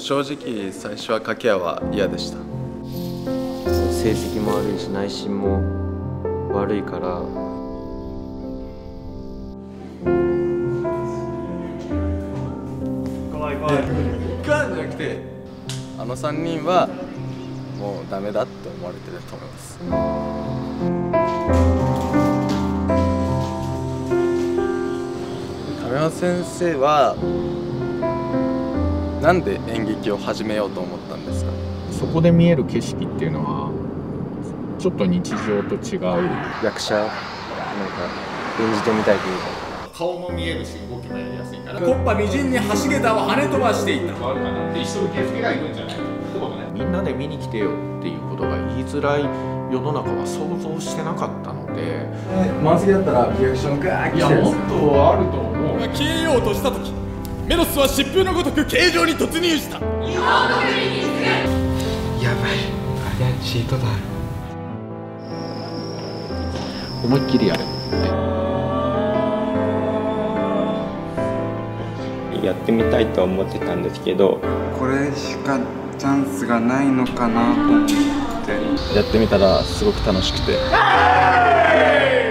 正直最初は掛け合いは嫌でした。 成績も悪いし内心も悪いから。 じゃなくて、あの3人はもうダメだって思われてると思います。亀山先生はなんで演劇を始めようと思ったんですか？ そこで見える景色っていうのはちょっと日常と違う役者なんか演じてみたいというか、 顔も見えるし動きもやりやすいから、 木っ端みじんに橋桁を跳ね飛ばしていた。 みんなで見に来てよっていうことが言いづらい世の中は想像してなかったので、 満席だったらリアクションガーッ来いやもっとあると思う。 消えようとした時、メロスは疾風のごとく形状に突入した。 やばい、あれはチートだ。 思いっきりやれってやってみたいとは思ってたんですけど、 これしかチャンスがないのかなと思ってやってみたらすごく楽しくて。